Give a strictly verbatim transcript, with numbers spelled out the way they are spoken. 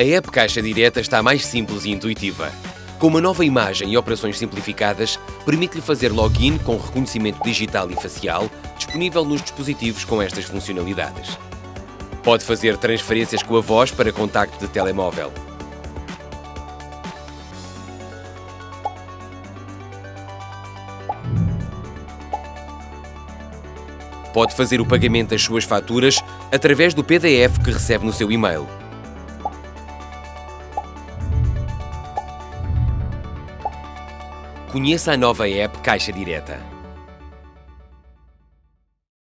A app Caixa Direta está mais simples e intuitiva. Com uma nova imagem e operações simplificadas, permite-lhe fazer login com reconhecimento digital e facial, disponível nos dispositivos com estas funcionalidades. Pode fazer transferências com a voz para contacto de telemóvel. Pode fazer o pagamento das suas faturas através do P D F que recebe no seu e-mail. Conheça a nova app Caixa Direta.